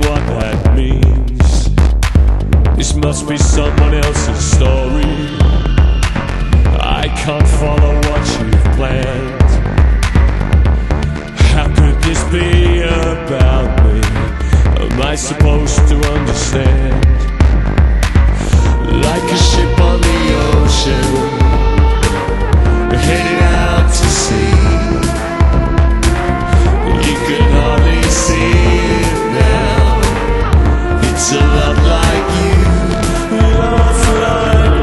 what that means. This must be someone else's story. I can't follow what you've planned. How could this be about me? Am I supposed to understand? Like a ship on the ocean, heading out to sea. You can hardly see it now. It's a lot like you, love like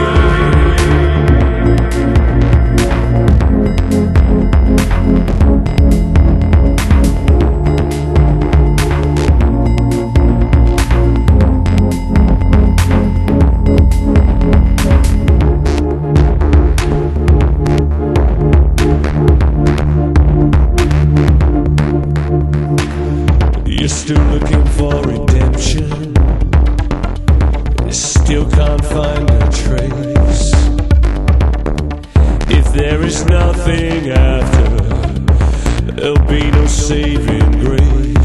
you're still looking for redemption, still can't find a trace. If there is nothing after, there'll be no saving grace.